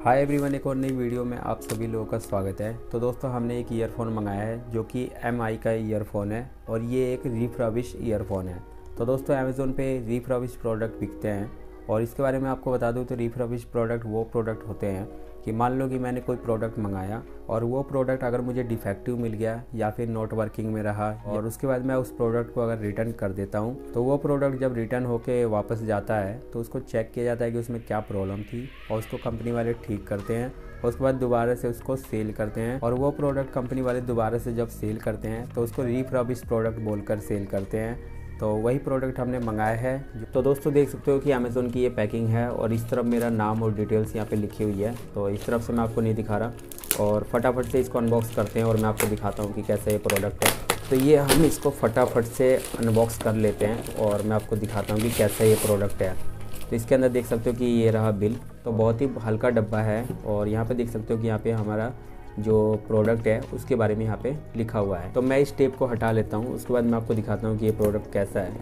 Hi everyone, एक और नई वीडियो में आप सभी लोगों का स्वागत है। तो दोस्तों, हमने एक ईयरफोन मंगाया है जो कि MI का ईयरफोन है और ये एक रिफर्बिश ईयरफोन है। तो दोस्तों, अमेज़ोन पे रिफर्बिश प्रोडक्ट बिकते हैं और इसके बारे में आपको बता दूं तो रिफर्बिश प्रोडक्ट वो प्रोडक्ट होते हैं कि मान लो कि मैंने कोई प्रोडक्ट मंगाया और वो प्रोडक्ट अगर मुझे डिफेक्टिव मिल गया या फिर नॉट वर्किंग में रहा और उसके बाद मैं उस प्रोडक्ट को अगर रिटर्न कर देता हूँ तो वो प्रोडक्ट जब रिटर्न होके वापस जाता है तो उसको चेक किया जाता है कि उसमें क्या प्रॉब्लम थी और उसको कंपनी वाले ठीक करते हैं और उसके बाद दोबारा से उसको सेल करते हैं। और वो प्रोडक्ट कंपनी वाले दोबारा से जब सेल करते हैं तो उसको रिफर्बिश प्रोडक्ट बोलकर सेल करते हैं। तो वही प्रोडक्ट हमने मंगाया है। तो दोस्तों, देख सकते हो कि अमेज़ोन की ये पैकिंग है और इस तरफ मेरा नाम और डिटेल्स यहाँ पे लिखी हुई है। तो इस तरफ से मैं आपको नहीं दिखा रहा और फटाफट से इसको अनबॉक्स करते हैं और मैं आपको दिखाता हूँ कि कैसा ये प्रोडक्ट है। तो ये हम इसको फटाफट से अनबॉक्स कर लेते हैं और मैं आपको दिखाता हूँ कि कैसा ये प्रोडक्ट है। तो इसके अंदर देख सकते हो कि ये रहा बिल। तो बहुत ही हल्का डब्बा है और यहाँ पे देख सकते हो कि यहाँ पे हमारा जो प्रोडक्ट है उसके बारे में यहाँ पे लिखा हुआ है। तो मैं इस टेप को हटा लेता हूँ, उसके बाद मैं आपको दिखाता हूँ कि ये प्रोडक्ट कैसा है।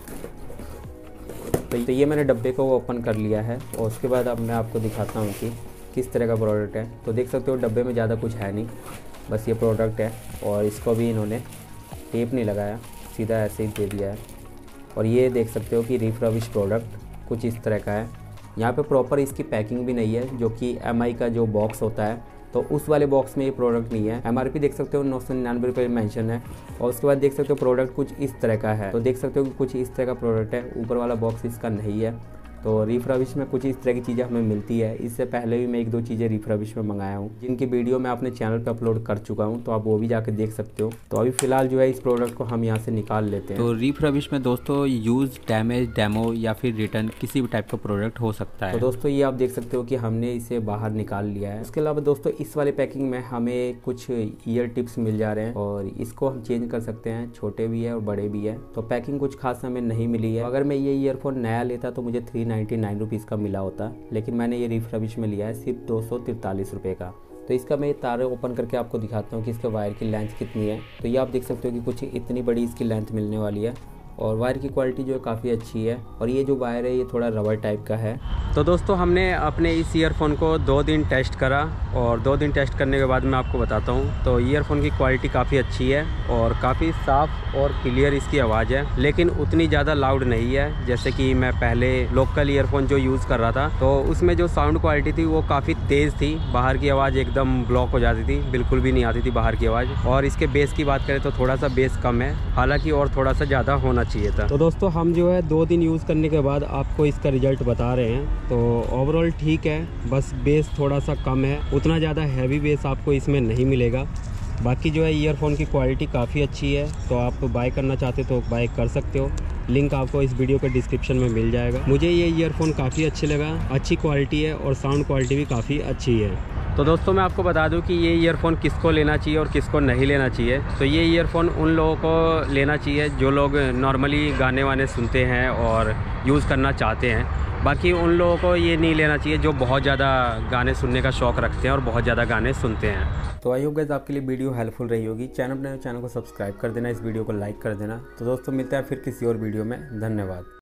तो ये मैंने डब्बे को ओपन कर लिया है और उसके बाद अब मैं आपको दिखाता हूँ कि किस तरह का प्रोडक्ट है। तो देख सकते हो डब्बे में ज़्यादा कुछ है नहीं, बस ये प्रोडक्ट है और इसको भी इन्होंने टेप नहीं लगाया, सीधा ऐसे ही दे दिया है। और ये देख सकते हो कि रिफर्बिश प्रोडक्ट कुछ इस तरह का है। यहाँ पे प्रॉपर इसकी पैकिंग भी नहीं है, जो कि MI का जो बॉक्स होता है तो उस वाले बॉक्स में ये प्रोडक्ट नहीं है। MRP देख सकते हो 999 रुपये मेंशन है और उसके बाद देख सकते हो प्रोडक्ट कुछ इस तरह का है। तो देख सकते हो कि कुछ इस तरह का प्रोडक्ट है, ऊपर वाला बॉक्स इसका नहीं है। तो रिफर्बिश में कुछ इस तरह की चीज़ें हमें मिलती है। इससे पहले भी मैं एक दो चीज़ें रिफर्बिश में मंगाया हूँ जिनकी वीडियो मैं अपने चैनल पर अपलोड कर चुका हूँ, तो आप वो भी जाके देख सकते हो। तो अभी फ़िलहाल जो है इस प्रोडक्ट को हम यहाँ से निकाल लेते हैं। तो रिफर्बिश में दोस्तों यूज़, डैमेज, डेमो या फिर रिटर्न किसी भी टाइप का प्रोडक्ट हो सकता है। तो दोस्तों, ये आप देख सकते हो कि हमने इसे बाहर निकाल लिया है। उसके अलावा दोस्तों, इस वाले पैकिंग में हमें कुछ ईयर टिप्स मिल जा रहे हैं और इसको हम चेंज कर सकते हैं, छोटे भी है और बड़े भी है। तो पैकिंग कुछ खास हमें नहीं मिली है। अगर मैं ये ईयरफोन नया लेता तो मुझे 399 रुपीज़ का मिला होता, लेकिन मैंने ये रिफर्बिश में लिया है सिर्फ 243 रुपये का। तो इसका मैं तार ओपन करके आपको दिखाता हूँ कि इसके वायर की लेंथ कितनी है। तो ये आप देख सकते हो कि कुछ इतनी बड़ी इसकी लेंथ मिलने वाली है और वायर की क्वालिटी जो है काफ़ी अच्छी है। और ये जो वायर है ये थोड़ा रबर टाइप का है। तो दोस्तों, हमने अपने इस ईयरफोन को 2 दिन टेस्ट करा और 2 दिन टेस्ट करने के बाद मैं आपको बताता हूँ। तो ईयरफोन की क्वालिटी काफ़ी अच्छी है और काफ़ी साफ़ और क्लियर इसकी आवाज़ है, लेकिन उतनी ज़्यादा लाउड नहीं है जैसे कि मैं पहले लोकल ईयरफोन जो यूज़ कर रहा था तो उसमें जो साउंड क्वालिटी थी वो काफ़ी तेज़ थी। बाहर की आवाज़ एकदम ब्लॉक हो जाती थी, बिल्कुल भी नहीं आती थी बाहर की आवाज़। और इसके बेस की बात करें तो थोड़ा सा बेस कम है, हालांकि और थोड़ा सा ज़्यादा होना चाहिए था। तो दोस्तों, हम जो है 2 दिन यूज़ करने के बाद आपको इसका रिजल्ट बता रहे हैं। तो ओवरऑल ठीक है, बस बेस थोड़ा सा कम है, उतना ज़्यादा हैवी बेस आपको इसमें नहीं मिलेगा। बाकी जो है ईयरफोन की क्वालिटी काफ़ी अच्छी है, तो आप बाय करना चाहते तो बाय कर सकते हो। लिंक आपको इस वीडियो के डिस्क्रिप्शन में मिल जाएगा। मुझे ये ईयरफोन काफ़ी अच्छे लगा, अच्छी क्वालिटी है और साउंड क्वालिटी भी काफ़ी अच्छी है। तो दोस्तों, मैं आपको बता दूं कि ये ईयरफोन किसको लेना चाहिए और किसको नहीं लेना चाहिए। तो ये ईयरफोन उन लोगों को लेना चाहिए जो लोग नॉर्मली गाने वाने सुनते हैं और यूज़ करना चाहते हैं। बाकी उन लोगों को ये नहीं लेना चाहिए जो बहुत ज़्यादा गाने सुनने का शौक़ रखते हैं और बहुत ज़्यादा गाने सुनते हैं। तो आई होप गाइस आपके लिए वीडियो हेल्पफुल रही होगी। चैनल को सब्सक्राइब कर देना, इस वीडियो को लाइक कर देना। तो दोस्तों, मिलते हैं फिर किसी और वीडियो में। धन्यवाद।